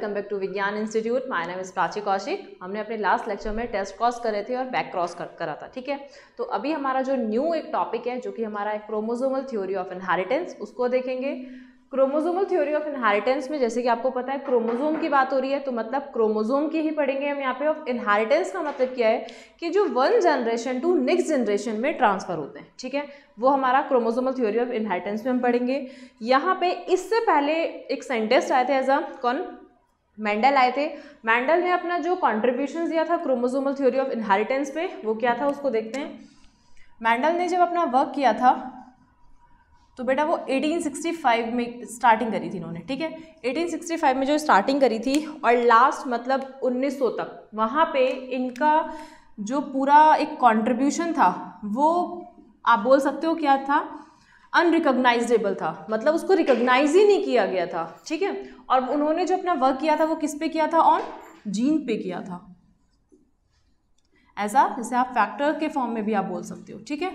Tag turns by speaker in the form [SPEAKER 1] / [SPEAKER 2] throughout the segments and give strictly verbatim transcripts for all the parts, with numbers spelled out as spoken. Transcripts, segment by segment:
[SPEAKER 1] Welcome back to Vigyan Institute. My name is Prachi Kaushik. हमने अपने last lecture में टेस्ट क्रॉस करे थे और बैक क्रॉस कर, करा था, ठीक है। तो अभी हमारा जो न्यू एक टॉपिक है जो कि हमारा एक क्रोमोसोमल थ्योरी ऑफ इनहेरिटेंस, उसको देखेंगे। क्रोमोसोमल थ्योरी ऑफ इनहेरिटेंस में जैसे कि आपको पता है क्रोमोसोम की बात हो रही है, तो मतलब क्रोमोसोम की ही पढ़ेंगे हम यहाँ पे। ऑफ इनहेरिटेंस का मतलब क्या है कि जो one generation to next generation में ट्रांसफर होते हैं, ठीक है, वो हमारा क्रोमोसोमल थ्योरी ऑफ इनहेरिटेंस में हम पढ़ेंगे। यहाँ पे इससे पहले एक साइंटिस्ट आए थे एज अ कौन, मेंडल आए थे। मेंडल ने अपना जो कॉन्ट्रीब्यूशन दिया था क्रोमोसोमल थ्योरी ऑफ इनहेरिटेंस पे, वो क्या था उसको देखते हैं। मेंडल ने जब अपना वर्क किया था तो बेटा वो अठारह सौ पैंसठ में स्टार्टिंग करी थी इन्होंने, ठीक है। अठारह सौ पैंसठ में जो स्टार्टिंग करी थी और लास्ट मतलब उन्नीस सौ तक, वहाँ पे इनका जो पूरा एक कंट्रीब्यूशन था वो आप बोल सकते हो क्या था, अनरिकॉग्नाइजेबल था, मतलब उसको रिकॉग्नाइज ही नहीं किया गया था, ठीक है। और उन्होंने जो अपना वर्क किया था वो किस पे किया था, ऑन जीन पे किया था। ऐसा जैसे आप फैक्टर के फॉर्म में भी आप बोल सकते हो, ठीक है।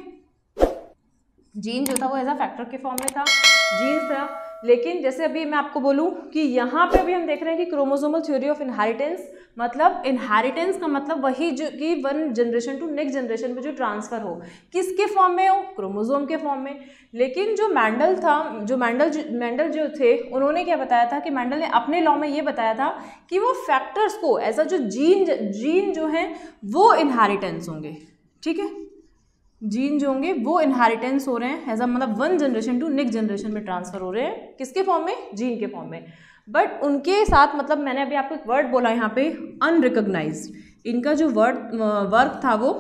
[SPEAKER 1] जीन जो था वो एज अ फैक्टर के फॉर्म में था, जीन्स था। लेकिन जैसे अभी मैं आपको बोलूं कि यहाँ पे अभी हम देख रहे हैं कि क्रोमोसोमल थ्योरी ऑफ इनहेरिटेंस, मतलब इनहेरिटेंस का मतलब वही जो कि one generation to next generation में जो ट्रांसफर हो, किसके फॉर्म में हो, क्रोमोसोम के फॉर्म में। लेकिन जो मेंडल था, जो मेंडल जो मेंडल जो थे, उन्होंने क्या बताया था कि मेंडल ने अपने लॉ में ये बताया था कि वो फैक्टर्स को एज अ जो जीन जीन जो है वो इनहेरिटेंस होंगे, ठीक है। जीन जो होंगे वो इनहेरिटेंस हो रहे हैं एज अ मतलब one generation to next generation में ट्रांसफर हो रहे हैं, किसके फॉर्म में, जीन के फॉर्म में। बट उनके साथ मतलब मैंने अभी आपको एक वर्ड बोला यहाँ पे, अनरिकॉग्नाइज्ड। इनका जो वर्ड वर्क था वो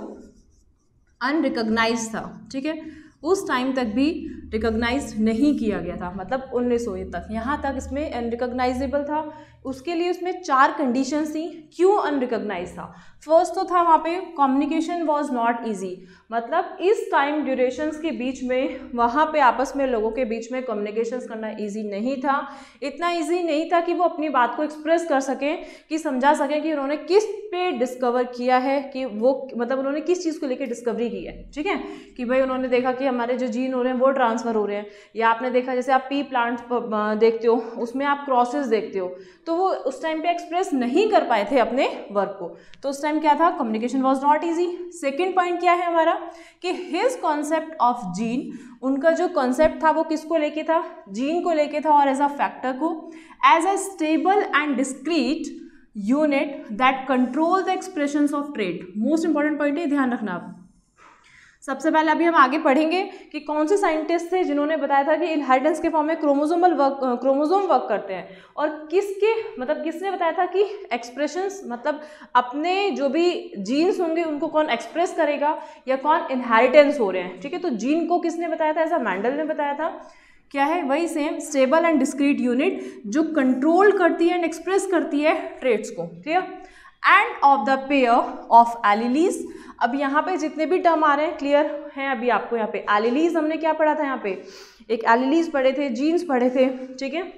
[SPEAKER 1] अनरिकॉग्नाइज्ड था, ठीक है। उस टाइम तक भी रिकॉग्नाइज नहीं किया गया था, मतलब उन्नीस सौ तक, यहाँ तक इसमें अनरिकॉग्नाइजेबल था। उसके लिए उसमें चार कंडीशंस थी क्यों अनरिकॉग्नाइज था। फर्स्ट तो था वहाँ पे कम्युनिकेशन वाज नॉट इजी, मतलब इस टाइम ड्यूरेशंस के बीच में वहाँ पे आपस में लोगों के बीच में कम्युनिकेशंस करना इजी नहीं था। इतना इजी नहीं था कि वो अपनी बात को एक्सप्रेस कर सकें, कि समझा सकें कि उन्होंने किस पे डिस्कवर किया है, कि वो मतलब उन्होंने किस चीज़ को लेकर डिस्कवरी की है, ठीक है। कि भाई उन्होंने देखा कि हमारे जो जीन हो रहे हैं वो ट्रांसफ़र हो रहे हैं, या आपने देखा जैसे आप पी प्लांट देखते हो उसमें आप क्रॉसेस देखते हो, तो वो उस टाइम पे एक्सप्रेस नहीं कर पाए थे अपने वर्क को। तो उस टाइम क्या था, communication was not easy. Second point क्या है हमारा कि हिज कॉन्सेप्ट ऑफ जीन, उनका जो कॉन्सेप्ट था वो किसको लेके था, जीन को लेके था, और एज अ फैक्टर को, as a stable and discrete unit that control the expressions of trait. Most important point है, ध्यान रखना आप। सबसे पहले अभी हम आगे पढ़ेंगे कि कौन से साइंटिस्ट थे जिन्होंने बताया था कि इनहेरिटेंस के फॉर्म में क्रोमोसोमल वर्क क्रोमोसोम वर्क करते हैं, और किसके मतलब किसने बताया था कि एक्सप्रेशंस मतलब अपने जो भी जीन्स होंगे उनको कौन एक्सप्रेस करेगा या कौन इनहेरिटेंस हो रहे हैं, ठीक है। तो जीन को किसने बताया था, ऐसा मेंडल ने बताया था। क्या है, वही same stable and discrete unit जो कंट्रोल करती है एंड एक्सप्रेस करती है ट्रेट्स को, clear. And of the pair of alleles. अब यहाँ पे जितने भी टर्म आ रहे हैं क्लियर हैं अभी आपको। यहाँ पे एलिलीज हमने क्या पढ़ा था, यहाँ पे एक एलिलीज पढ़े थे, जीन्स पढ़े थे, ठीक है।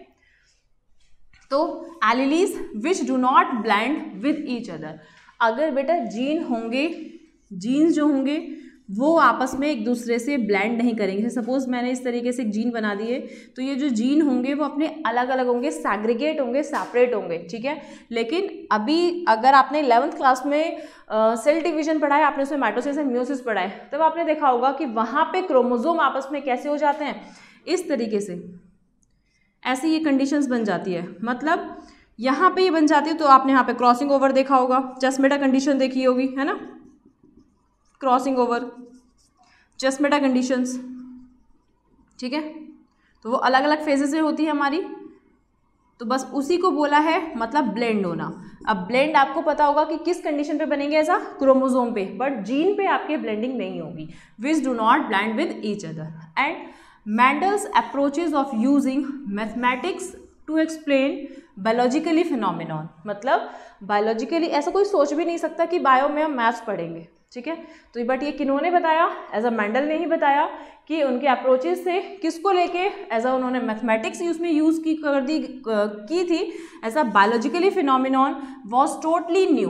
[SPEAKER 1] तो alleles which do not blend with each other. अगर बेटा जीन होंगे, जीन्स जो होंगे वो आपस में एक दूसरे से ब्लेंड नहीं करेंगे। सपोज मैंने इस तरीके से एक जीन बना दिए, तो ये जो जीन होंगे वो अपने अलग अलग होंगे, सैग्रीगेट होंगे, सेपरेट होंगे, ठीक है। लेकिन अभी अगर आपने इलेवेंथ क्लास में सेल डिवीजन पढ़ा है, आपने उसमें माइटोसिस एंड मियोसिस पढ़ा है, तब आपने देखा होगा कि वहाँ पे क्रोमोसोम आपस में कैसे हो जाते हैं, इस तरीके से, ऐसे ये कंडीशंस बन जाती है। मतलब यहाँ पे ये बन जाती है, तो आपने यहाँ पे क्रॉसिंग ओवर देखा होगा, चेस्टमेटा कंडीशन देखी होगी, है ना, क्रॉसिंग ओवर, चेस्टमेटा कंडीशंस, ठीक है। तो वो अलग अलग फेजेस में होती है हमारी, तो बस उसी को बोला है मतलब ब्लेंड होना। अब ब्लेंड आपको पता होगा कि किस कंडीशन पे बनेंगे, ऐसा क्रोमोसोम पे, बट जीन पे आपके ब्लेंडिंग नहीं होगी। Which do not blend with each other. And Mendel's approaches of using mathematics to explain biologically phenomenon. मतलब बायोलॉजिकली ऐसा कोई सोच भी नहीं सकता कि बायो में हम मैथ्स पढ़ेंगे, ठीक है। तो बट ये किन्होंने बताया, एज अ मेंडल ने ही बताया कि उनके अप्रोचेस से किसको लेके, एज अ उन्होंने मैथमेटिक्स उसमें यूज़ की कर दी की थी, as a biologically phenomenon was totally new.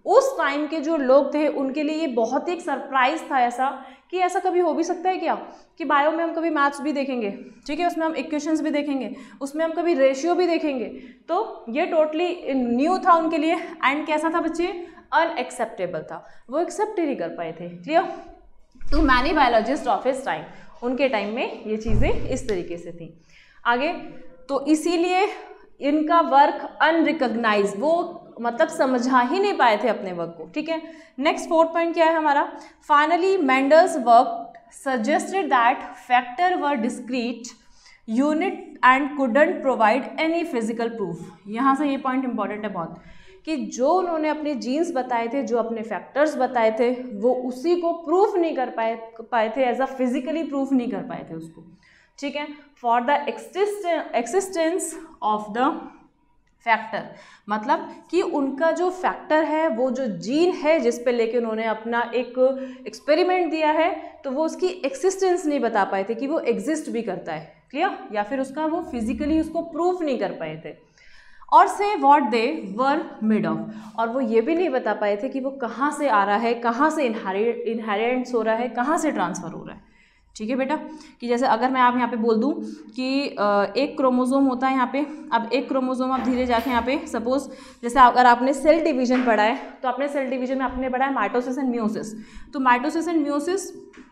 [SPEAKER 1] उस टाइम के जो लोग थे उनके लिए ये बहुत ही एक सरप्राइज था ऐसा कि ऐसा कभी हो भी सकता है क्या कि बायो में हम कभी मैथ्स भी देखेंगे, ठीक है, उसमें हम इक्वेशंस भी देखेंगे, उसमें हम कभी रेशियो भी देखेंगे, तो ये टोटली न्यू था उनके लिए एंड कैसा था बच्चे, अनएक्सेप्टेबल था, वो एक्सेप्ट ही नहीं कर पाए थे। Clear? Too many biologist of his time, उनके टाइम में ये चीज़ें इस तरीके से थी। आगे तो इसीलिए इनका वर्क अनरिकॉग्नाइज, वो मतलब समझा ही नहीं पाए थे अपने वर्क को। ठीक है, नेक्स्ट फोर्थ पॉइंट क्या है हमारा, finally Mendel's work suggested that factor were discrete unit and couldn't provide any physical proof. यहाँ से ये पॉइंट इंपॉर्टेंट है बहुत, कि जो उन्होंने अपने जीन्स बताए थे, जो अपने फैक्टर्स बताए थे, वो उसी को प्रूफ नहीं कर पाए पाए थे एज अ फिजिकली प्रूफ नहीं कर पाए थे उसको। ठीक है, for the existence of the factor, मतलब कि उनका जो फैक्टर है, वो जो जीन है जिस पे लेके उन्होंने अपना एक एक्सपेरिमेंट दिया है, तो वो उसकी एक्सिस्टेंस नहीं बता पाए थे कि वो एग्जिस्ट भी करता है। क्लियर? या फिर उसका वो फिजिकली उसको प्रूफ नहीं कर पाए थे। और से what they were made of, और वो ये भी नहीं बता पाए थे कि वो कहाँ से आ रहा है, कहाँ से इनहेरिट इनहेरिटेंस हो रहा है, कहाँ से ट्रांसफ़र हो रहा है। ठीक है बेटा, कि जैसे अगर मैं आप यहाँ पे बोल दूँ कि एक क्रोमोसोम होता है यहाँ पे, अब एक क्रोमोसोम आप धीरे जाके यहाँ पे सपोज, जैसे अगर आपने सेल डिवीजन पढ़ा है, तो आपने सेल डिवीजन में आपने पढ़ा है माइटोसिस एंड मियोसिस। तो माइटोसिस एंड मियोसिस,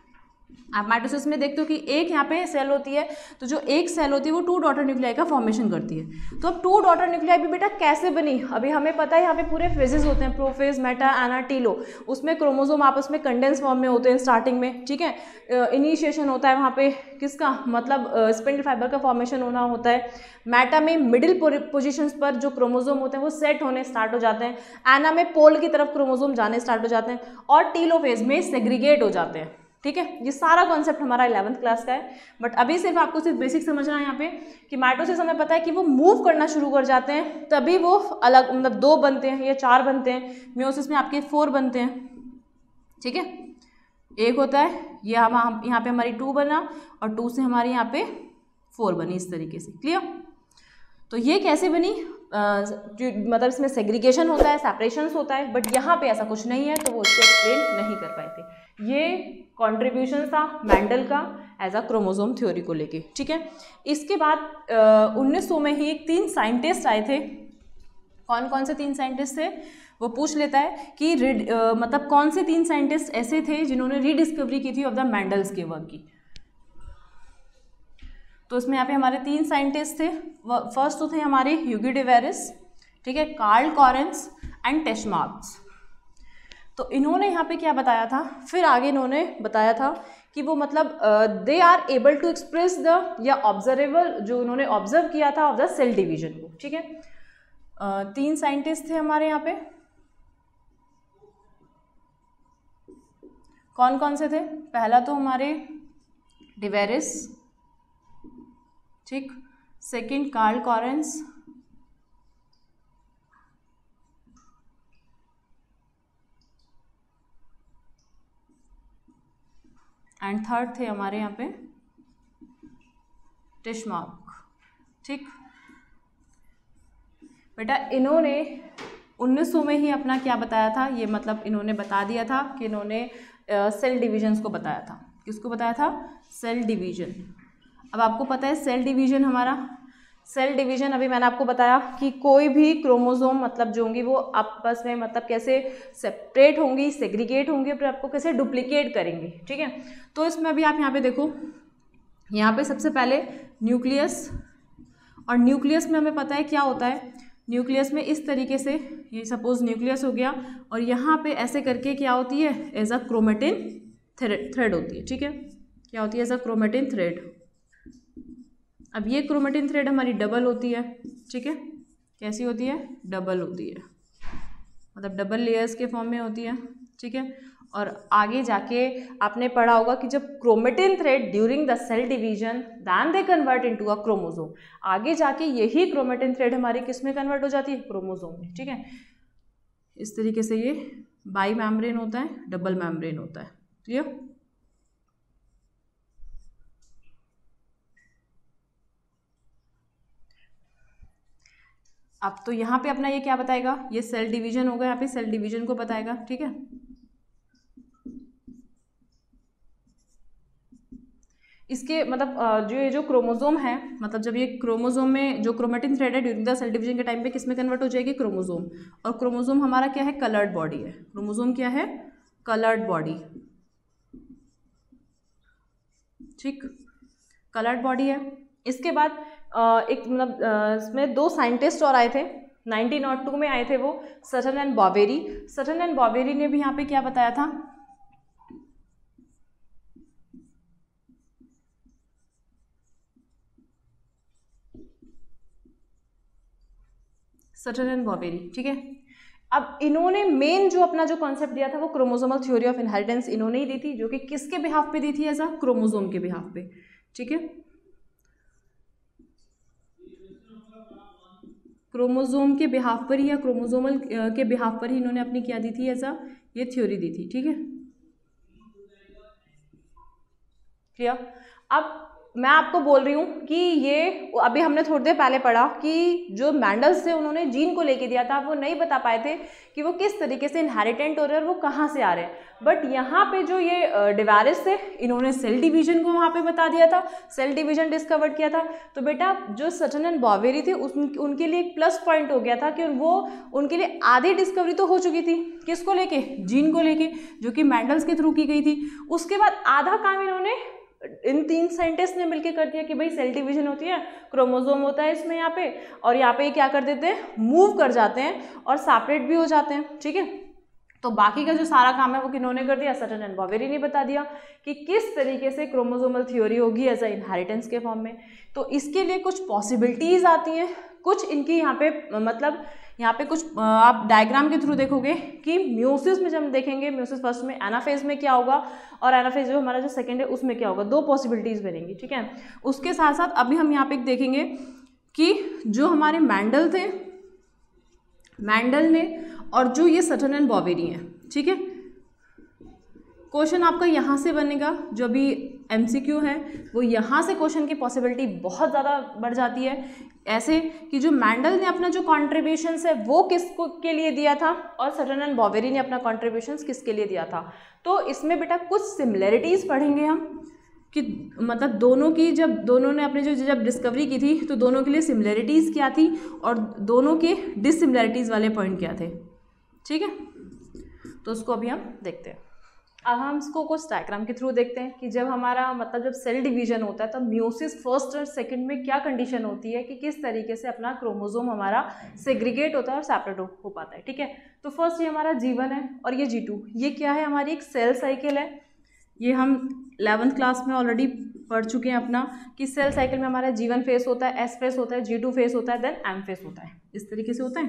[SPEAKER 1] आप माइटोसिस में देखते हो कि एक यहाँ पे सेल होती है, तो जो एक सेल होती है वो टू डॉटर न्यूक्लियाई का फॉर्मेशन करती है। तो अब टू डॉटर न्यूक्लियाई भी बेटा कैसे बनी, अभी हमें पता है यहाँ पे पूरे फेजेस होते हैं, प्रोफेज, मेटा, एना, टीलो, उसमें क्रोमोसोम आपस में कंडेंस फॉर्म में होते हैं स्टार्टिंग में। ठीक है, इनिशिएशन होता है वहाँ पे किसका, मतलब स्पिंडल फाइबर का फॉर्मेशन होना होता है। मेटा में मिडिल पोजिशंस पर जो क्रोमोसोम होते हैं वो सेट होने स्टार्ट हो जाते हैं, एना में पोल की तरफ क्रोमोसोम जाने स्टार्ट हो जाते हैं, और टीलोफेज में सेग्रीगेट हो जाते हैं। ठीक है, ये सारा कॉन्सेप्ट हमारा इलेवंथ क्लास का है, बट अभी सिर्फ आपको सिर्फ बेसिक समझना है यहाँ पे कि माइटोसिस हमें पता है कि वो मूव करना शुरू कर जाते हैं, तभी वो अलग मतलब दो बनते हैं या चार बनते हैं। मियोसिस में आपके फोर बनते हैं। ठीक है, एक होता है ये हम यहाँ पे हमारी टू बना, और टू से हमारी यहाँ पे फोर बनी, इस तरीके से। क्लियर? तो ये कैसे बनी, जो मतलब इसमें सेग्रीगेशन होता है, सेपरेशंस होता है, बट यहाँ पे ऐसा कुछ नहीं है, तो वो इसको एक्सप्लेन नहीं कर पाए थे। ये कंट्रीब्यूशन था मेंडल का एज अ क्रोमोसोम थ्योरी को लेके। ठीक है, इसके बाद उन्नीस सौ में ही एक तीन साइंटिस्ट आए थे। कौन कौन से तीन साइंटिस्ट थे वो पूछ लेता है कि रीड uh, मतलब कौन से तीन साइंटिस्ट ऐसे थे जिन्होंने रीडिस्कवरी की थी ऑफ द मेंडल्स के वर्क की। तो इसमें यहाँ पे हमारे तीन साइंटिस्ट थे। फर्स्ट तो थे हमारे ह्यूगी डेवेरिस, ठीक है, कार्ल कॉरेंस एंड टेस्मार्क्स। तो इन्होंने यहाँ पे क्या बताया था, फिर आगे इन्होंने बताया था कि वो मतलब they are able to express the या ऑब्जर्वेबल, जो उन्होंने ऑब्जर्व किया था ऑफ द सेल डिवीजन को। ठीक है, uh, तीन साइंटिस्ट थे हमारे यहाँ पे, कौन कौन से थे, पहला तो हमारे डेवेरिस, ठीक, second Carl Correns, and third थे हमारे यहाँ पे टेस्मार्क। ठीक बेटा, इन्होंने उन्नीस सौ में ही अपना क्या बताया था, ये मतलब इन्होंने बता दिया था कि इन्होंने सेल डिवीजन्स को बताया था। किसको बताया था? Cell division. अब आपको पता है सेल डिवीजन हमारा, सेल डिवीजन अभी मैंने आपको बताया कि कोई भी क्रोमोसोम मतलब जो होंगी वो आपस में मतलब कैसे सेपरेट होंगी, सेग्रीगेट होंगी, फिर आपको कैसे डुप्लीकेट करेंगे। ठीक है, तो इसमें अभी आप यहाँ पे देखो, यहाँ पे सबसे पहले न्यूक्लियस, और न्यूक्लियस में हमें पता है क्या होता है, न्यूक्लियस में इस तरीके से, ये सपोज न्यूक्लियस हो गया, और यहाँ पे ऐसे करके क्या होती है, एज अ क्रोमेटिन थ्रेड होती है। ठीक है, क्या होती है, एज अ क्रोमेटिन थ्रेड। अब ये क्रोमेटिन थ्रेड हमारी डबल होती है। ठीक है, कैसी होती है, डबल होती है, मतलब डबल लेयर्स के फॉर्म में होती है। ठीक है, और आगे जाके आपने पढ़ा होगा कि जब chromatin thread during the cell division then they convert into a chromosome, आगे जाके यही क्रोमेटिन थ्रेड हमारी किस में कन्वर्ट हो जाती है, क्रोमोसोम में। ठीक है, इस तरीके से ये बाई मेम्ब्रेन होता है, डबल मेम्ब्रेन होता है। क्लियर? अब तो यहाँ पे अपना ये क्या बताएगा, ये सेल डिवीजन होगा, यहाँ पे सेल डिवीजन को बताएगा, ठीक है। इसके मतलब जो ये जो क्रोमोसोम है, मतलब जब ये क्रोमोसोम में जो क्रोमेटिन थ्रेड है ड्यूरिंग द सेल डिवीजन के टाइम पे किस में कन्वर्ट हो जाएगी, क्रोमोसोम। और क्रोमोसोम हमारा क्या है, कलर्ड बॉडी है। क्रोमोसोम क्या है, कलर्ड बॉडी, ठीक, कलर्ड बॉडी है। इसके बाद एक मतलब इसमें दो साइंटिस्ट और आए थे, नाइनटीन ओ टू में आए थे वो, Sutton and Boveri. Sutton and Boveri ने भी यहाँ पे क्या बताया था, सटन एंड बॉवेरी, ठीक है। अब इन्होंने मेन जो अपना जो कॉन्सेप्ट दिया था वो क्रोमोसोमल थ्योरी ऑफ इनहेरिटेंस इन्होंने ही दी थी, जो कि किसके बिहाफ पे दी थी, एज अ क्रोमोसोम के बिहाफ पे, ठीक है। क्रोमोसोम के बिहाफ पर ही या क्रोमोसोमल के बिहाफ पर ही इन्होंने अपनी क्या दी थी, एज अ ये थ्योरी दी थी, ठीक है, क्लियर। अब मैं आपको बोल रही हूँ कि ये अभी हमने थोड़ी देर पहले पढ़ा कि जो मैंडल्स थे उन्होंने जीन को लेके दिया था, वो नहीं बता पाए थे कि वो किस तरीके से इनहेरिटेंट हो रहे हैं और वो कहाँ से आ रहे हैं। बट यहाँ पे जो ये डिवारिस थे, इन्होंने सेल डिवीजन को वहाँ पे बता दिया था, सेल डिवीजन डिस्कवर किया था। तो बेटा जो सटन एंड बॉवेरी थे उस उनके लिए एक प्लस पॉइंट हो गया था कि वो उनके लिए आधी डिस्कवरी तो हो चुकी थी, किसको लेके, जीन को लेके, जो कि मैंडल्स के थ्रू की गई थी। उसके बाद आधा काम इन्होंने इन तीन साइंटिस्ट ने मिलकर कर दिया कि भाई सेल डिवीजन होती है, क्रोमोसोम होता है इसमें यहाँ पे, और यहाँ पे क्या कर देते हैं, मूव कर जाते हैं और सेपरेट भी हो जाते हैं, ठीक है। तो बाकी का जो सारा काम है वो किन्होंने कर दिया, सटन एंड बॉवेरी ने बता दिया कि किस तरीके से क्रोमोसोमल थ्योरी होगी एज अ इनहेरिटेंस के फॉर्म में। तो इसके लिए कुछ पॉसिबिलिटीज आती हैं, कुछ इनकी यहाँ पे मतलब यहाँ पे कुछ आप डायग्राम के थ्रू देखोगे कि म्यूसिस में जब हम देखेंगे, म्यूसिस फर्स्ट में एनाफेज में क्या होगा और एनाफेज जो हमारा जो सेकंड है उसमें क्या होगा, दो पॉसिबिलिटीज बनेंगी, ठीक है। उसके साथ साथ अभी हम यहाँ पे देखेंगे कि जो हमारे मैंडल थे, मैंडल ने और जो ये सटन एंड बॉवेरी हैं, ठीक है। क्वेश्चन आपका यहाँ से बनेगा, जो भी एमसीक्यू है वो यहाँ से क्वेश्चन की पॉसिबिलिटी बहुत ज़्यादा बढ़ जाती है, ऐसे कि जो मैंडल ने अपना जो कॉन्ट्रीब्यूशंस है वो किसको के लिए दिया था और सटन एंड बॉवेरी ने अपना कॉन्ट्रीब्यूशंस किसके लिए दिया था। तो इसमें बेटा कुछ सिमिलैरिटीज़ पढ़ेंगे हम कि मतलब दोनों की, जब दोनों ने अपने जो जब डिस्कवरी की थी तो दोनों के लिए सिमिलैरिटीज़ क्या थी और दोनों के डिससिमिलैरिटीज़ वाले पॉइंट क्या थे, ठीक है। तो उसको अभी हम देखते हैं। अब हम इसको कुछ डायग्राम के थ्रू देखते हैं कि जब हमारा मतलब जब सेल डिवीजन होता है तब म्यूसिस फर्स्ट और सेकंड में क्या कंडीशन होती है कि किस तरीके से अपना क्रोमोसोम हमारा सेग्रीगेट होता है और सेपरेट हो, हो पाता है, ठीक है। तो फर्स्ट ये हमारा जी वन है और ये जी टू, ये क्या है, हमारी एक सेल साइकिल है। ये हम इलेवेंथ क्लास में ऑलरेडी पढ़ चुके हैं अपना कि सेल साइकिल में हमारा जी वन फेस होता है, एस फेस होता है, जी टू फेस होता है, देन एम फेस होता है, इस तरीके से होता है।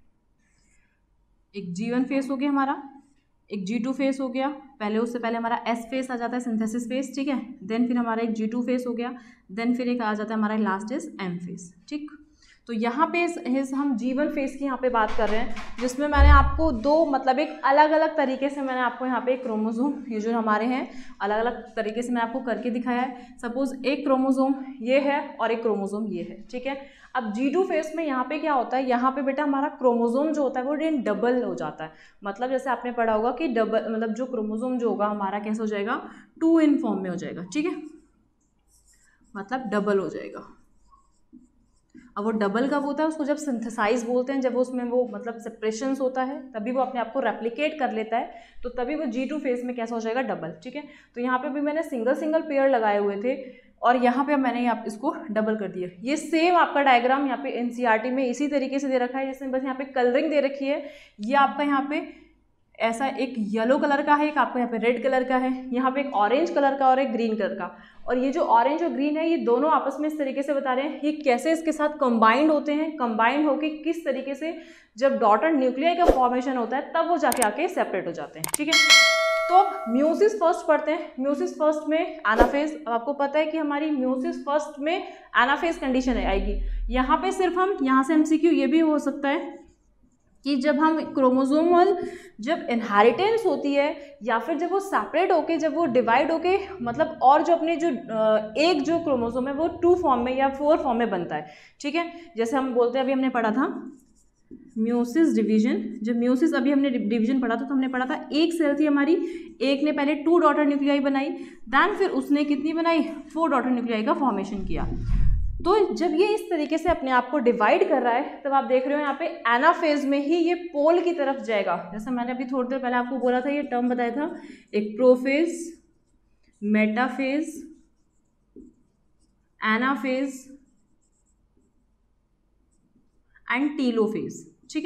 [SPEAKER 1] एक जी वन फेस हो गया हमारा, एक जी टू फेस हो गया, पहले उससे पहले हमारा एस फेस आ जाता है, सिंथेसिस फेस, ठीक है। देन फिर हमारा एक जी टू फेस हो गया, देन फिर एक आ जाता है हमारा लास्ट इज एम फेस, ठीक। तो यहाँ पे इस हम जी वन फेस की यहाँ पे बात कर रहे हैं, जिसमें मैंने आपको दो मतलब एक अलग अलग तरीके से मैंने आपको यहाँ पे एक क्रोमोसोम, ये जो हमारे हैं अलग अलग तरीके से मैं आपको करके दिखाया है। सपोज एक क्रोमोसोम ये है और एक क्रोमोसोम ये है, ठीक है। अब जी टू फेस में यहाँ पे क्या होता है, यहाँ पे बेटा हमारा क्रोमोसोम जो होता है वो डबल हो जाता है। मतलब जैसे आपने पढ़ा होगा कि डबल मतलब जो क्रोमोसोम जो होगा हमारा कैसे हो जाएगा, टू इन फॉर्म में हो जाएगा, ठीक है, मतलब डबल हो जाएगा। अब वो डबल कब होता है, उसको जब सिंथेसाइज बोलते हैं, जब उसमें वो मतलब सेपरेशंस होता है तभी वो अपने आप को रेप्लिकेट कर लेता है, तो तभी वो जी टू फेस में कैसा हो जाएगा, डबल, ठीक है। तो यहाँ पे भी मैंने सिंगल सिंगल पेयर लगाए हुए थे और यहाँ पे मैंने आप इसको डबल कर दिया। ये सेम आपका डायग्राम यहाँ पे एनसीईआरटी में इसी तरीके से दे रखा है, जिसमें बस यहाँ पे कलरिंग दे रखी है। ये आपका यहाँ पे ऐसा एक येलो कलर का है, एक आपको यहाँ पे रेड कलर का है, यहाँ पे एक ऑरेंज कलर का और एक ग्रीन कलर का। और ये जो ऑरेंज और ग्रीन है ये दोनों आपस में इस तरीके से बता रहे हैं ये कैसे इसके साथ कंबाइंड होते हैं, कंबाइंड होके किस तरीके से जब डॉटर न्यूक्लियाई का फॉर्मेशन होता है तब वो जाके आके सेपरेट हो जाते हैं, ठीक है। तो अब म्यूसिस फर्स्ट पढ़ते हैं। म्यूसिस फर्स्ट में एनाफेज, अब आपको पता है कि हमारी म्यूसिस फर्स्ट में एनाफेज कंडीशन आएगी। यहाँ पे सिर्फ हम यहाँ से एमसीक्यू ये भी हो सकता है कि जब हम क्रोमोसोमल जब इनहेरिटेंस होती है या फिर जब वो सेपरेट होके जब वो डिवाइड होके मतलब और जो अपने जो एक जो क्रोमोसोम है वो टू फॉर्म में या फोर फॉर्म में बनता है, ठीक है। जैसे हम बोलते हैं अभी हमने पढ़ा था म्योसिस डिवीजन, जब म्योसिस अभी हमने डिवीजन पढ़ा था तो हमने पढ़ा था एक सेल थी हमारी, एक ने पहले टू डॉटर न्यूक्लियाई बनाई, देन फिर उसने कितनी बनाई, फोर डॉटर न्यूक्लियाई का फॉर्मेशन किया। तो जब ये इस तरीके से अपने आप को डिवाइड कर रहा है तब आप देख रहे हो यहाँ पे एनाफेज में ही ये पोल की तरफ जाएगा। जैसे मैंने अभी थोड़ी देर पहले आपको बोला था, ये टर्म बताया था, एक prophase, metaphase, anaphase and telophase, ठीक है।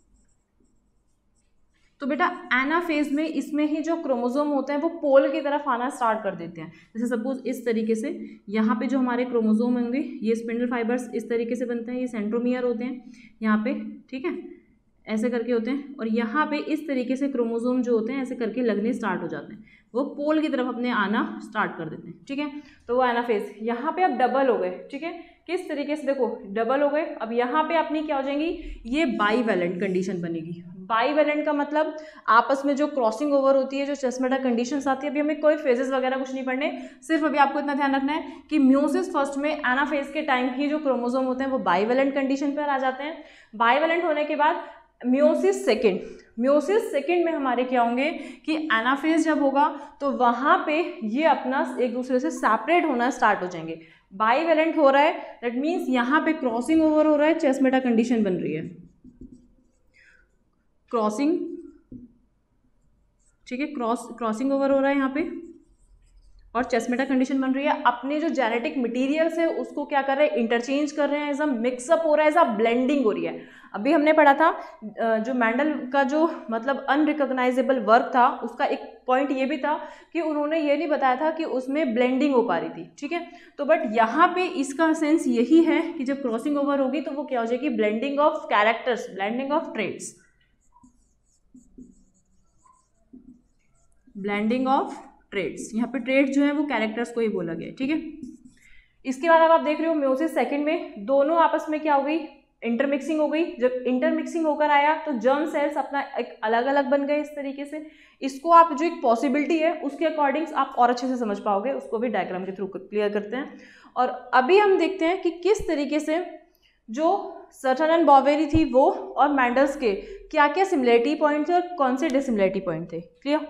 [SPEAKER 1] तो बेटा एनाफेज में इसमें ही जो क्रोमोसोम होते हैं वो पोल की तरफ आना स्टार्ट कर देते हैं। जैसे सपोज इस तरीके से यहाँ पे जो हमारे क्रोमोसोम होंगे ये स्पिंडल फाइबर्स इस तरीके से बनते हैं, ये सेंट्रोमियर होते हैं यहाँ पे, ठीक है, ऐसे करके होते हैं, और यहाँ पे इस तरीके से क्रोमोसोम जो होते हैं ऐसे करके लगने स्टार्ट हो जाते हैं, वो पोल की तरफ अपने आना स्टार्ट कर देते हैं, ठीक है। तो वो एनाफेज, यहाँ पे अब डबल हो गए, ठीक है, किस तरीके से, देखो डबल हो गए। अब यहाँ पे अपनी क्या हो जाएंगी, ये बाईवैलेंट कंडीशन बनेगी। बाईवैलेंट का मतलब आपस में जो क्रॉसिंग ओवर होती है, जो चेस्मेटा कंडीशंस आती है, अभी हमें कोई फेजेस वगैरह कुछ नहीं पढ़ने, सिर्फ अभी आपको इतना ध्यान रखना है कि म्योसिस फर्स्ट में एनाफेज के टाइम ही जो क्रोमोसोम होते हैं वो बाईवैलेंट कंडीशन पर आ जाते हैं। बाईवैलेंट होने के बाद म्योसिस सेकेंड, म्योसिस सेकेंड में हमारे क्या होंगे कि एनाफेज जब होगा तो वहाँ पे ये अपना एक दूसरे से सेपरेट होना स्टार्ट हो जाएंगे। बाईवैलेंट हो रहा है, दैट मीन्स यहाँ पे क्रॉसिंग ओवर हो रहा है, चेस्मेटा कंडीशन बन रही है, क्रॉसिंग, ठीक है, क्रॉस क्रॉसिंग ओवर हो रहा है यहाँ पे और चेस्मेटा कंडीशन बन रही है। अपने जो जेनेटिक मटेरियल्स है उसको क्या कर रहे हैं, इंटरचेंज कर रहे हैं, ऐसा मिक्सअप हो रहा है, ऐसा ब्लेंडिंग हो रही है। अभी हमने पढ़ा था जो मेंडल का जो मतलब अनरिकॉग्नाइजेबल वर्क था, उसका एक पॉइंट ये भी था कि उन्होंने ये नहीं बताया था कि उसमें ब्लेंडिंग हो पा रही थी, ठीक है। तो बट यहाँ पे इसका सेंस यही है कि जब क्रॉसिंग ओवर होगी तो वो क्या हो जाएगी, blending of characters, blending of traits, blending of traits. यहाँ पे ट्रेट जो है वो कैरेक्टर्स को ही बोला गया है, ठीक है। इसके बाद अब आप देख रहे हो म्योसिस सेकंड में दोनों आपस में क्या हो गई, इंटरमिक्सिंग हो गई। जब इंटरमिक्सिंग होकर आया तो जर्म सेल्स अपना एक अलग अलग बन गए इस तरीके से। इसको आप जो एक पॉसिबिलिटी है उसके अकॉर्डिंग आप और अच्छे से समझ पाओगे, उसको भी डायग्राम के थ्रू क्लियर करते हैं। और अभी हम देखते हैं कि किस तरीके से जो सर्टन एंड बॉवेरी थी वो और मैंडल्स के क्या क्या सिमिलरिटी पॉइंट थे और कौन से डिसिमिलरिटी पॉइंट थे। क्लियर।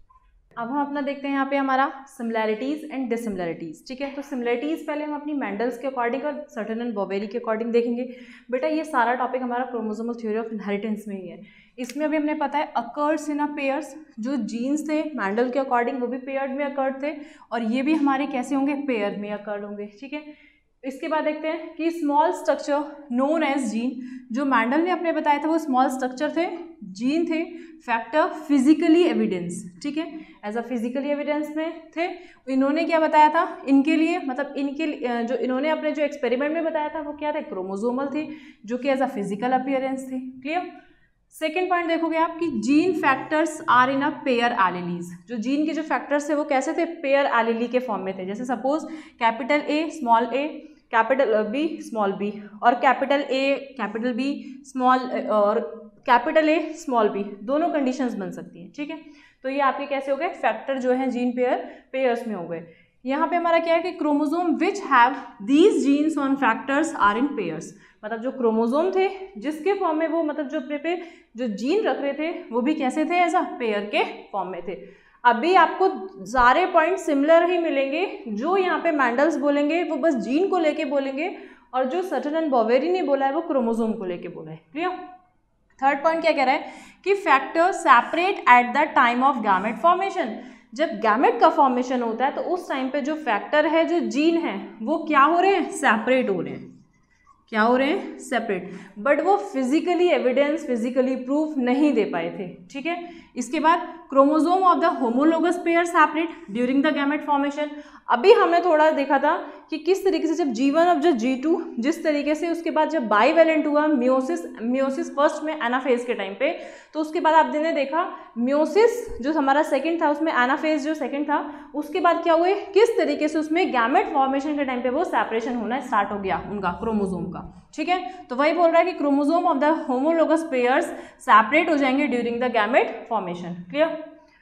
[SPEAKER 1] अब हम अपना देखते हैं यहाँ पे हमारा सिमिलैरिटीज़ एंड डिसिमिलैरिटीज़, ठीक है। तो सिमिलैरिटीज़ पहले हम अपनी मैंडल्स के अकॉर्डिंग और सर्टन एंड बॉवेरी के अकॉर्डिंग देखेंगे। बेटा ये सारा टॉपिक हमारा क्रोमोसोमल थ्योरी ऑफ इनहेरिटेंस में ही है। इसमें अभी हमने पता है अकर्ड्स इन अ पेयर्स, जो जीन्स थे मैंडल के अकॉर्डिंग वो भी पेयर्ड में अकर्ड थे और ये भी हमारे कैसे होंगे, पेयर में अकर्ड होंगे, ठीक है। इसके बाद देखते हैं कि small structure known as gene, जो मैंडल ने अपने बताया था वो स्मॉल स्ट्रक्चर थे, जीन थे, फैक्टर फिजिकली एविडेंस, ठीक है, एज अ फिजिकली एविडेंस में थे। इन्होंने क्या बताया था इनके लिए, मतलब इनके जो इन्होंने अपने जो एक्सपेरिमेंट में बताया था वो क्या थे, क्रोमोसोमल थी, जो कि एज अ फिजिकल अपीयरेंस थी। क्लियर। सेकेंड पॉइंट देखोगे आप कि gene factors are in a pair alleles, जो जीन के जो फैक्टर्स थे वो कैसे थे, पेयर एलिली के फॉर्म में थे। जैसे suppose capital A small A, capital B small B, और capital A capital B small और कैपिटल ए स्मॉल बी, दोनों कंडीशंस बन सकती हैं, ठीक है। तो ये आपके कैसे हो गए, फैक्टर जो है जीन पेयर पेयर्स में हो गए। यहाँ पे हमारा क्या है कि chromosome which have these genes on factors are in pairs, मतलब जो क्रोमोसोम थे जिसके फॉर्म में वो मतलब जो अपने पे जो जीन रख रहे थे वो भी कैसे थे, ऐसा पेयर के फॉर्म में थे। अभी आपको सारे पॉइंट सिमिलर ही मिलेंगे, जो यहाँ पे मैंडल्स बोलेंगे वो बस जीन को लेके बोलेंगे और जो सर्टन एंड बॉवेरी ने बोला है वो क्रोमोसोम को लेके बोला है। क्लियर। थर्ड पॉइंट क्या कह रहा है कि factor separate at the time of gamete formation, जब गैमेट का फॉर्मेशन होता है तो उस टाइम पे जो फैक्टर है जो जीन है वो क्या हो रहे हैं, सेपरेट हो रहे हैं, क्या हो रहे हैं, सेपरेट, बट वो फिजिकली एविडेंस फिजिकली प्रूफ नहीं दे पाए थे, ठीक है। इसके बाद chromosome of the homologous pair separate during the gamete formation. अभी हमने थोड़ा देखा था कि किस तरीके से जब जी वन और जो जी टू जिस तरीके से उसके बाद जब बाईवैलेंट हुआ म्योसिस म्योसिस फर्स्ट में एनाफेज के टाइम पे, तो उसके बाद आपने देखा म्योसिस जो हमारा सेकंड था उसमें एनाफेज जो सेकंड था उसके बाद क्या हुए, किस तरीके से उसमें गैमेट फॉर्मेशन के टाइम पे वो सेपरेशन होना स्टार्ट हो गया उनका क्रोमोसोम का, ठीक है। तो वही बोल रहा है कि chromosome of the homologous pairs separate हो जाएंगे during the gamete formation. Clear.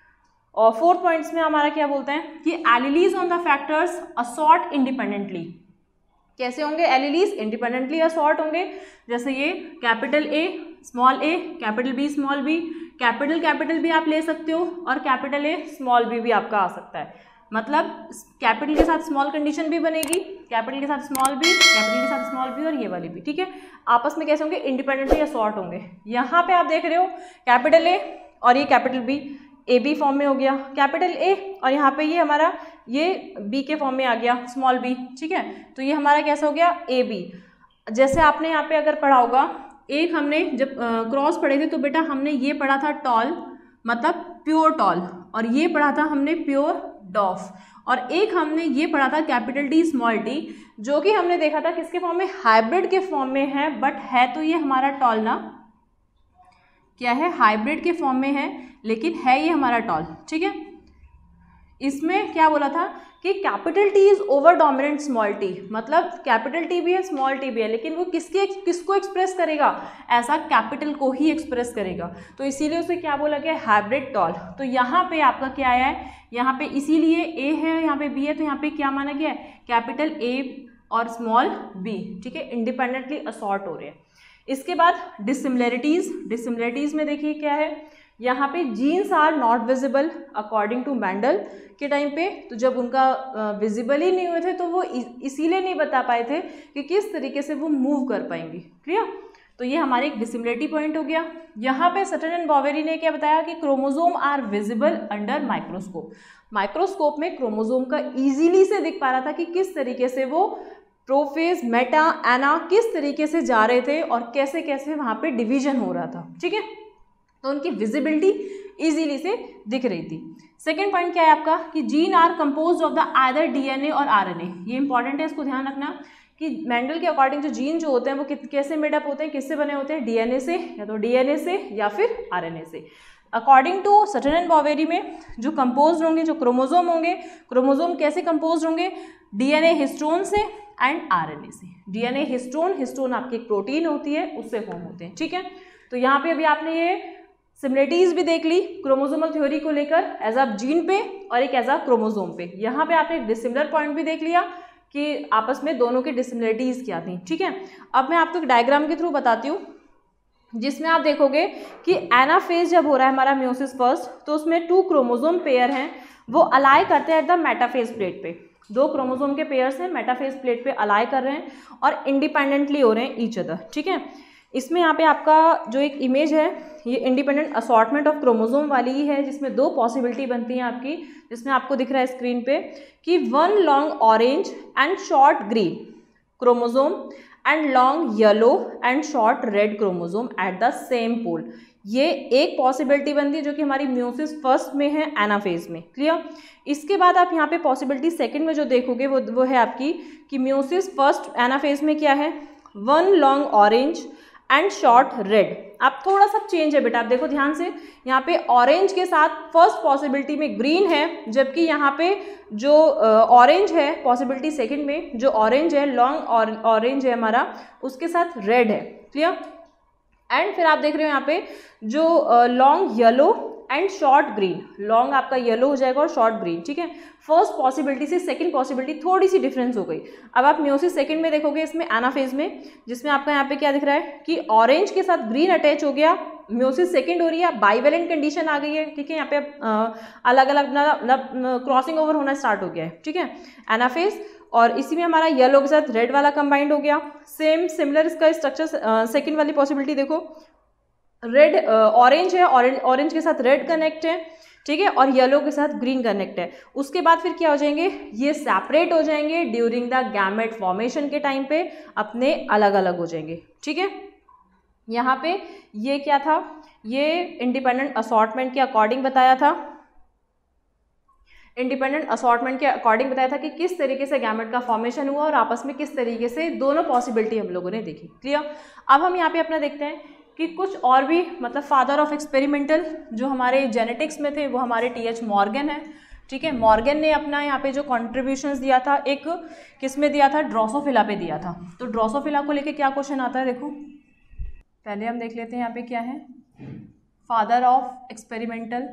[SPEAKER 1] और फोर्थ पॉइंट्स में हमारा क्या बोलते हैं कि alleles on the factors assort independently, कैसे होंगे एलिलीज, इंडिपेंडेंटली असॉर्ट होंगे। जैसे ये capital A small A capital B small B, capital capital भी आप ले सकते हो और कैपिटल ए स्मॉल बी भी आपका आ सकता है। मतलब कैपिटल के साथ स्मॉल कंडीशन भी बनेगी, कैपिटल के साथ स्मॉल बी, कैपिटल के साथ स्मॉल बी और ये वाली भी, ठीक है। आपस में कैसे होंगे, इंडिपेंडेंटली असॉर्ट होंगे। यहाँ पे आप देख रहे हो कैपिटल ए और ये capital B, A B form में हो गया कैपिटल ए, और यहाँ पे ये हमारा ये बी के फॉर्म में आ गया स्मॉल बी, ठीक है। तो ये हमारा कैसा हो गया, ए बी। जैसे आपने यहाँ पे अगर पढ़ा होगा, एक हमने जब क्रॉस पढ़े थे तो बेटा हमने ये पढ़ा था टॉल, मतलब प्योर टॉल, और ये पढ़ा था हमने प्योर डॉफ, और एक हमने ये पढ़ा था कैपिटल डी स्मॉल टी, जो कि हमने देखा था किसके फॉर्म में, हाइब्रिड के फॉर्म में है, बट है तो ये हमारा टॉल ना, क्या है, हाइब्रिड के फॉर्म में है, लेकिन है ये हमारा टॉल, ठीक है। इसमें क्या बोला था कि capital T is over dominant small T, मतलब कैपिटल टी भी है स्मॉल टी भी है, लेकिन वो किसके किसको एक्सप्रेस करेगा, ऐसा कैपिटल को ही एक्सप्रेस करेगा, तो इसीलिए उसे क्या बोला गया, हाइब्रिड टॉल। तो यहाँ पे आपका क्या आया है, यहाँ पे इसीलिए ए है, यहाँ पे बी है, तो यहाँ पे क्या माना गया है, कैपिटल ए और स्मॉल बी, ठीक है, इंडिपेंडेंटली असॉर्ट हो रहे हैं। इसके बाद डिसिमिलरिटीज, डिसिमिलरिटीज में देखिए क्या है, यहाँ पे genes are not visible according to Mendel के टाइम पे, तो जब उनका विजिबल ही नहीं हुए थे तो वो इसीलिए नहीं बता पाए थे कि किस तरीके से वो मूव कर पाएंगी, क्लियर। तो ये हमारे एक डिसिमिलरिटी पॉइंट हो गया। यहाँ पे सटन एंड बॉवेरी ने क्या बताया कि chromosome are visible under microscope, microscope में क्रोमोजोम का ईजिली से दिख पा रहा था कि किस तरीके से वो प्रोफेज, मेटा, एना किस तरीके से जा रहे थे और कैसे कैसे वहाँ पे डिवीजन हो रहा था, ठीक है। तो उनकी विजिबिलिटी इजीली से दिख रही थी। सेकेंड पॉइंट क्या है आपका कि gene are compose of the either DNA or RNA, ये इंपॉर्टेंट है, इसको ध्यान रखना कि मेंडल के अकॉर्डिंग जो जीन जो होते हैं वो कैसे मेडअप होते हैं, किससे बने होते हैं, डीएनए से, या तो डीएनए से या फिर आरएनए से। According to Sutton and Boveri में जो कंपोज होंगे, जो क्रोमोजोम होंगे, क्रोमोजोम कैसे कंपोज होंगे, डीएनए हिस्टोन से एंड आरएनए से। डीएनए हिस्टोन, हिस्टोन आपकी एक प्रोटीन होती है, उससे फॉर्म होते हैं, ठीक है। तो यहाँ पे अभी आपने ये सिमिलरिटीज भी देख ली क्रोमोसोमल थ्योरी को लेकर एज अ जीन पे और एक एज अ क्रोमोसोम पे। यहाँ पे आपने डिसिमिलर पॉइंट भी देख लिया कि आपस में दोनों की डिसिमिलरिटीज क्या थी, ठीक है। अब मैं आपको एक डायग्राम के थ्रू बताती हूँ जिसमें आप देखोगे कि एनाफेज जब हो रहा है हमारा म्योसिस फर्स्ट, तो उसमें टू क्रोमोसोम पेयर हैं वो अलाइ करते हैं एट द मेटाफेज प्लेट पे, दो क्रोमोसोम के पेयर्स हैं मेटाफेज प्लेट पे अलाइ कर रहे हैं और इंडिपेंडेंटली हो रहे हैं ईच अदर, ठीक है। इसमें यहाँ पे आपका जो एक इमेज है ये इंडिपेंडेंट असॉर्टमेंट ऑफ क्रोमोसोम वाली ही है, जिसमें दो पॉसिबिलिटी बनती हैं आपकी, जिसमें आपको दिख रहा है स्क्रीन पे कि one long orange and short green chromosome and long yellow and short red chromosome at the same pole, ये एक पॉसिबिलिटी बनती है जो कि हमारी म्योसिस फर्स्ट में है एनाफेज में, क्लियर। इसके बाद आप यहाँ पे पॉसिबिलिटी सेकंड में जो देखोगे वो वो है आपकी कि म्योसिस फर्स्ट एनाफेज में क्या है, one long orange and short red. आप थोड़ा सा चेंज है बेटा, आप देखो ध्यान से, यहाँ पे ऑरेंज के साथ फर्स्ट पॉसिबिलिटी में ग्रीन है, जबकि यहाँ पे जो ऑरेंज है पॉसिबिलिटी सेकंड में जो ऑरेंज है, लॉन्ग ऑरेंज है हमारा, उसके साथ रेड है, क्लियर। एंड फिर आप देख रहे हो यहाँ पे जो long yellow and short green, long आपका येलो हो जाएगा और शॉर्ट ग्रीन, ठीक है। फर्स्ट पॉसिबिलिटी से सेकंड पॉसिबिलिटी थोड़ी सी डिफरेंस हो गई। अब आप म्योसिस सेकंड में देखोगे इसमें एनाफेज में, जिसमें आपका यहाँ पे क्या दिख रहा है कि ऑरेंज के साथ ग्रीन अटैच हो गया, म्योसिस सेकंड हो रही है, बाइवेलेंट कंडीशन आ गई है, ठीक है। यहाँ पे आ, अलग अलग क्रॉसिंग ओवर होना स्टार्ट हो गया है, ठीक है, एनाफेज। और इसी में हमारा येलो के साथ रेड वाला कंबाइंड हो गया। सेम सिमिलर इसका स्ट्रक्चर सेकेंड वाली पॉसिबिलिटी देखो, रेड ऑरेंज है, ऑरेंज ऑरेंज के साथ रेड कनेक्ट है, ठीक है, और येलो के साथ ग्रीन कनेक्ट है। उसके बाद फिर क्या हो जाएंगे, ये सेपरेट हो जाएंगे ड्यूरिंग द गैमेट फॉर्मेशन के टाइम पे, अपने अलग अलग हो जाएंगे, ठीक है। यहाँ पे ये क्या था, ये इंडिपेंडेंट असॉर्टमेंट के अकॉर्डिंग बताया था, इंडिपेंडेंट असॉर्टमेंट के अकॉर्डिंग बताया था कि किस तरीके से गैमेट का फॉर्मेशन हुआ और आपस में किस तरीके से दोनों पॉसिबिलिटी हम लोगों ने देखी, क्लियर। अब हम यहाँ पे अपना देखते हैं कि कुछ और भी, मतलब फादर ऑफ एक्सपेरिमेंटल जो हमारे जेनेटिक्स में थे वो हमारे टी एच मॉर्गन है, ठीक है। मॉर्गन ने अपना यहाँ पे जो कॉन्ट्रीब्यूशंस दिया था, एक किस में दिया था, ड्रोसोफिला पे दिया था। तो ड्रोसोफिला को लेके क्या क्वेश्चन आता है, देखो पहले हम देख लेते हैं यहाँ पे क्या है, father of experimental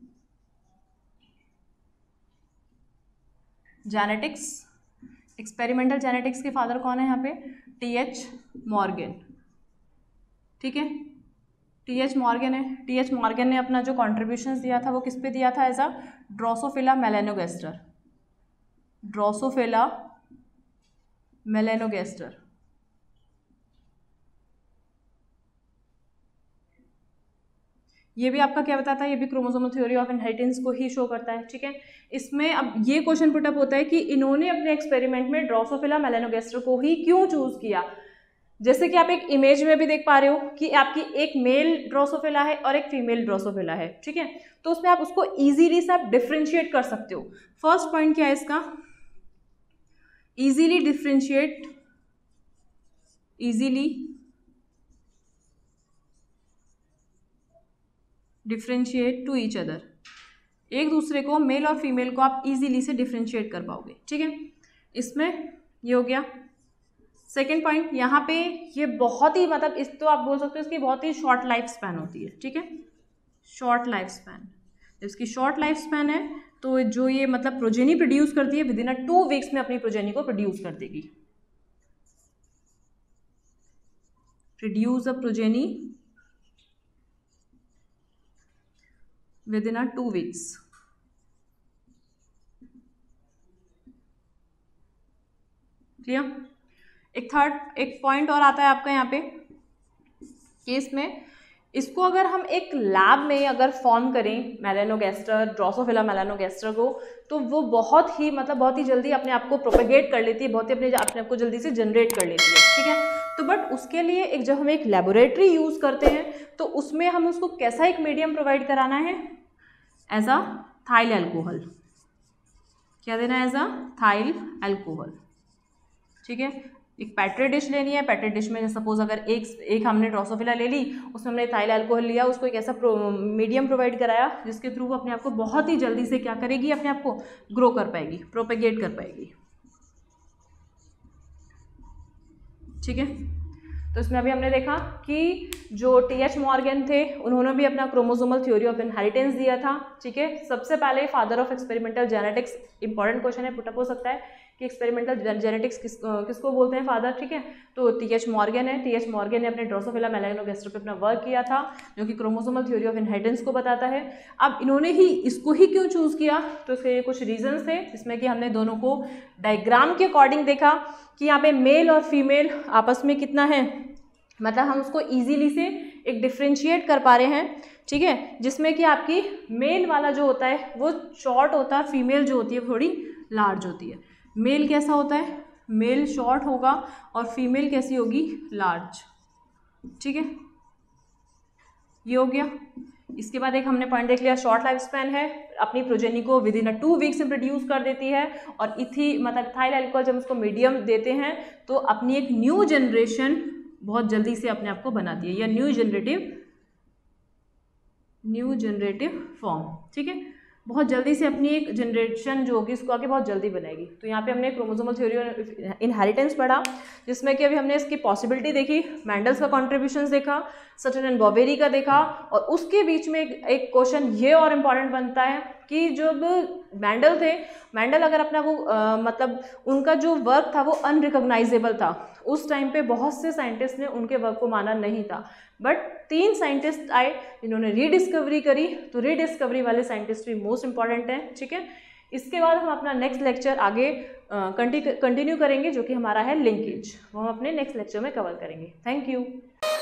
[SPEAKER 1] genetics, experimental genetics के फादर कौन है यहाँ पे, टी एच मॉर्गन, ठीक है। टी एच मॉर्गन है। टी एच मॉर्गन ने अपना जो कॉन्ट्रीब्यूशन दिया था वो किस पे दिया था? As a Drosophila melanogaster, Drosophila melanogaster. ये भी आपका क्या बताता है? ये भी क्रोमोसोमल थ्योरी ऑफ इनहेरिटेंस को ही शो करता है, ठीक है। इसमें अब ये क्वेश्चन पुटअप होता है कि इन्होंने अपने एक्सपेरिमेंट में ड्रोसोफिला मेलानोगैस्टर को ही क्यों चूज किया। जैसे कि आप एक इमेज में भी देख पा रहे हो कि आपकी एक मेल ड्रोसोफिला है और एक फीमेल ड्रोसोफिला है, ठीक है। तो उसमें आप उसको इजीली से आप डिफ्रेंशिएट कर सकते हो। फर्स्ट पॉइंट क्या है इसका? Easily differentiate, easily differentiate to each other. एक दूसरे को, मेल और फीमेल को आप इजीली से डिफ्रेंशिएट कर पाओगे, ठीक है। इसमें ये हो गया। सेकेंड पॉइंट यहाँ पे, ये बहुत ही मतलब इस तो आप बोल सकते हो इसकी बहुत ही शॉर्ट लाइफ स्पैन होती है, ठीक है। शॉर्ट लाइफ स्पैन, इसकी शॉर्ट लाइफ स्पैन है तो जो ये मतलब प्रोजेनी प्रोड्यूस करती है within a two weeks में अपनी प्रोजेनी को प्रोड्यूस कर देगी। Produce a progeny within a two weeks. Clear? एक थर्ड एक पॉइंट और आता है आपका यहाँ पे केस में, इसको अगर हम एक लैब में अगर फॉर्म करें मेलानोगैस्टर, ड्रोसोफिला मेलानोगैस्टर को, तो वो बहुत ही मतलब बहुत ही जल्दी अपने आप को प्रोपेगेट कर लेती है, बहुत ही अपने अपने आप को जल्दी से जनरेट कर लेती है, ठीक है। तो बट उसके लिए एक जब हम एक लेबोरेटरी यूज़ करते हैं तो उसमें हम उसको कैसा एक मीडियम प्रोवाइड कराना है? Ethyl alcohol. क्या देना है? एज अ थाइल एल्कोहल, ठीक है। एक पेट्री डिश लेनी है, पेट्री डिश में सपोज अगर एक एक हमने ड्रोसोफिला ले ली, उसमें हमने थाइल अल्कोहल लिया, उसको एक ऐसा प्रो, मीडियम प्रोवाइड कराया जिसके थ्रू वो अपने आप को बहुत ही जल्दी से क्या करेगी? अपने आप को ग्रो कर पाएगी, प्रोपेगेट कर पाएगी, ठीक है। तो इसमें अभी हमने देखा कि जो टी एच मॉर्गन थे उन्होंने भी अपना क्रोमोसोमल थ्योरी ऑफ इनहेरिटेंस दिया था, ठीक है। सबसे पहले father of experimental genetics, important question है, पुटअप हो सकता है कि एक्सपेरिमेंटल जेनेटिक्स किस किसको बोलते हैं फादर, ठीक है। तो टी एच मॉर्गन है। टी एच मॉर्गन ने अपने ड्रोसोफिला मेलानोगैस्टर पे अपना वर्क किया था जो कि क्रोमोसोमल थ्योरी ऑफ इनहेरिटेंस को बताता है। अब इन्होंने ही इसको ही क्यों चूज़ किया? तो इसके कुछ रीजंस थे, जिसमें कि हमने दोनों को डायग्राम के अकॉर्डिंग देखा कि यहाँ पे मेल और फीमेल आपस में कितना है, मतलब हम उसको ईजीली से एक डिफ्रेंशिएट कर पा रहे हैं, ठीक है। जिसमें कि आपकी मेल वाला जो होता है वो शॉर्ट होता है, फीमेल जो होती है वो थोड़ी लार्ज होती है। मेल कैसा होता है? मेल शॉर्ट होगा और फीमेल कैसी होगी? लार्ज, ठीक है। ये हो गया। इसके बाद एक हमने पॉइंट देख लिया, शॉर्ट लाइफ स्पैन है, अपनी प्रोजेनी को within a two weeks में प्रोड्यूस कर देती है। और इथी मतलब थाइल अल्कोहल जब उसको मीडियम देते हैं तो अपनी एक न्यू जनरेशन बहुत जल्दी से अपने आप को बनाती है, या new generative new generative form, ठीक है। बहुत जल्दी से अपनी एक जनरेशन जो होगी उसको आगे बहुत जल्दी बनाएगी। तो यहाँ पे हमने क्रोमोसोमल थ्योरी और इनहेरिटेंस पढ़ा, जिसमें कि अभी हमने इसकी पॉसिबिलिटी देखी, मेंडल्स का कॉन्ट्रीब्यूशंस देखा, सटन एंड बॉवेरी का देखा, और उसके बीच में एक क्वेश्चन ये और इम्पॉर्टेंट बनता है कि जब मेंडल थे, मेंडल अगर अपना वो आ, मतलब उनका जो वर्क था वो अनरिकॉग्नाइजेबल था। उस टाइम पे बहुत से साइंटिस्ट ने उनके वर्क को माना नहीं था, बट तीन साइंटिस्ट आए जिन्होंने रीडिस्कवरी करी। तो रीडिस्कवरी वाले साइंटिस्ट भी मोस्ट इंपॉर्टेंट हैं, ठीक है। इसके बाद हम अपना नेक्स्ट लेक्चर आगे कंटिन्यू करेंगे जो कि हमारा है लिंकेज, वो हम अपने नेक्स्ट लेक्चर में कवर करेंगे। Thank you.